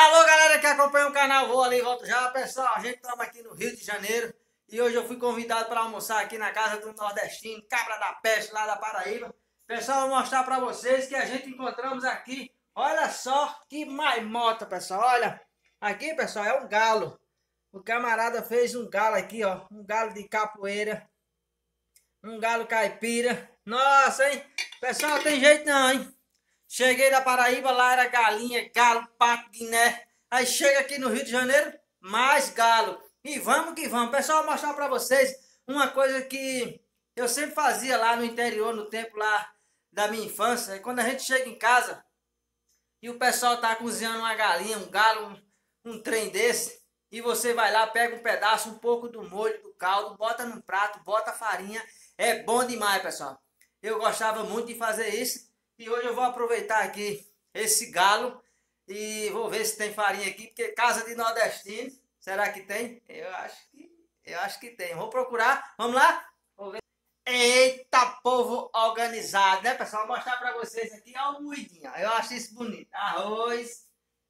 Alô, galera que acompanha o canal Vou Ali, Volto Já. Pessoal, a gente estamos aqui no Rio de Janeiro e hoje eu fui convidado para almoçar aqui na casa do nordestino, Cabra da Peste, lá da Paraíba. Pessoal, vou mostrar para vocês que a gente encontramos aqui. Olha só que maimota, pessoal. Olha, aqui, pessoal, é um galo. O camarada fez um galo aqui, ó. Um galo de capoeira. Um galo caipira. Nossa, hein? Pessoal, tem jeito não, hein? Cheguei da Paraíba, lá era galinha, galo, pato, guiné. Aí chega aqui no Rio de Janeiro, mais galo. E vamos que vamos. Pessoal, vou mostrar pra vocês uma coisa que eu sempre fazia lá no interior, no tempo lá da minha infância. E quando a gente chega em casa e o pessoal tá cozinhando uma galinha, um galo, um trem desse, e você vai lá, pega um pedaço, um pouco do molho, do caldo, bota num prato, bota farinha. É bom demais, pessoal. Eu gostava muito de fazer isso. E hoje eu vou aproveitar aqui esse galo e vou ver se tem farinha aqui, porque casa de nordestino, será que tem? Eu acho que tem. Vou procurar, vamos lá? Vou ver. Eita, povo organizado, né, pessoal? Vou mostrar para vocês aqui, ó, o moidinho. Eu acho isso bonito. Arroz,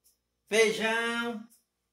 feijão,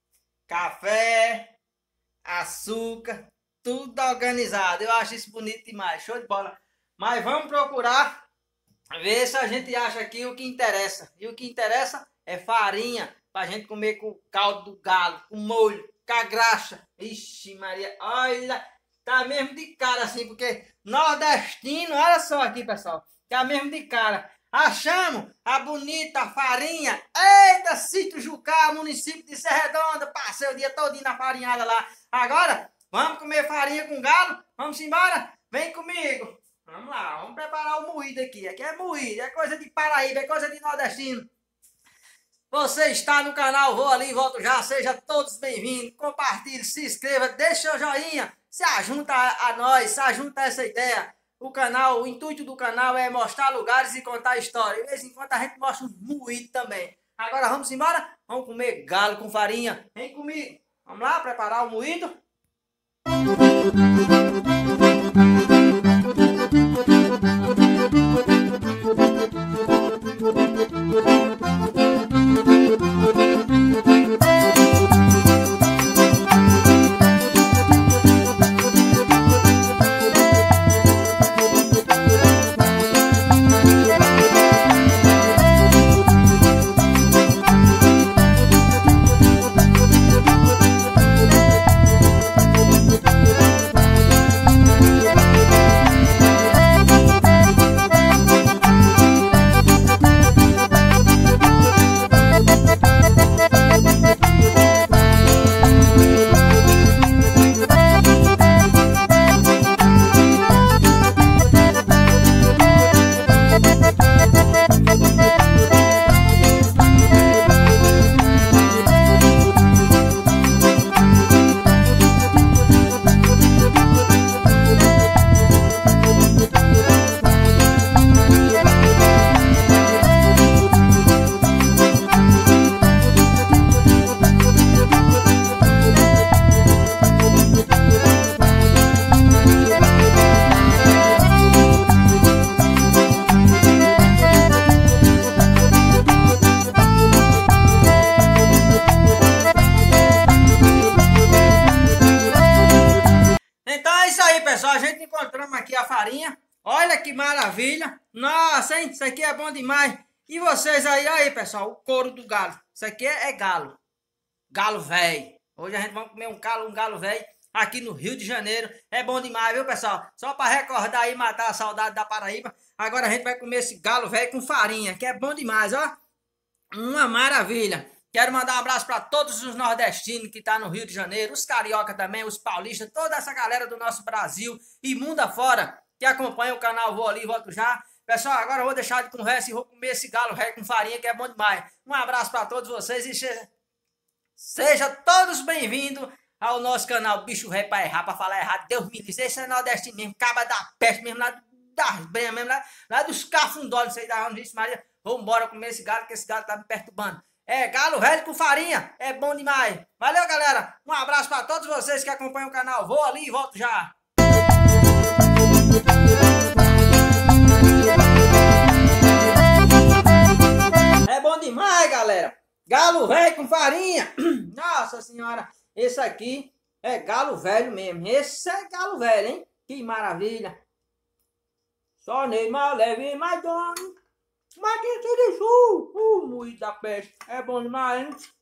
café, açúcar, tudo organizado. Eu acho isso bonito demais, show de bola. Mas vamos procurar ver se a gente acha aqui o que interessa. E o que interessa é farinha, pra gente comer com o caldo do galo, com molho, com a graxa. Ixi Maria, olha, tá mesmo de cara assim, porque nordestino, olha só aqui, pessoal, tá mesmo de cara. Achamos a bonita farinha. Eita, Sítio Jucá, município de Serra Redonda. Passei o dia todinho na farinhada lá. Agora, vamos comer farinha com galo? Vamos embora? Vem comigo. Vamos lá, vamos preparar o moído aqui. Aqui é moído, é coisa de Paraíba, é coisa de nordestino. Você está no canal Vou Ali, Volto Já. Seja todos bem-vindos. Compartilhe, se inscreva, deixe seu joinha. Se ajunta a nós, se ajunta a essa ideia. O intuito do canal é mostrar lugares e contar história. De vez em quando a gente mostra um moído também. Agora vamos embora? Vamos comer galo com farinha. Vem comigo. Vamos lá preparar o moído? Pessoal, a gente encontramos aqui a farinha. Olha que maravilha. Nossa, hein? Isso aqui é bom demais. E vocês aí, pessoal, o couro do galo. Isso aqui é galo. Galo velho. Hoje a gente vai comer um galo velho aqui no Rio de Janeiro. É bom demais, viu, pessoal? Só para recordar e matar a saudade da Paraíba. Agora a gente vai comer esse galo velho com farinha, que é bom demais, ó. Uma maravilha. Quero mandar um abraço para todos os nordestinos que estão no Rio de Janeiro, os carioca também, os paulistas, toda essa galera do nosso Brasil e mundo afora que acompanha o canal Vou Ali, Volto Já. Pessoal, agora eu vou deixar de conversa e vou comer esse galo velho com farinha, que é bom demais. Um abraço para todos vocês e seja todos bem-vindos ao nosso canal Bicho Ré para errar, para falar errado. Deus me livre, esse é nordestino mesmo, Cabra da Peste mesmo, lá das brenhas mesmo, lá dos cafundós, não sei da onde disse Maria. Vamos embora comer esse galo, que esse galo tá me perturbando. É galo velho com farinha, é bom demais. Valeu, galera. Um abraço para todos vocês que acompanham o canal. Vou ali e volto já. É bom demais, galera. Galo velho com farinha. Nossa senhora, esse aqui é galo velho mesmo. Esse é galo velho, hein? Que maravilha. Só Neymar leve mais dono. Mas quem se deixou? O moído da peste. É bom demais, hein?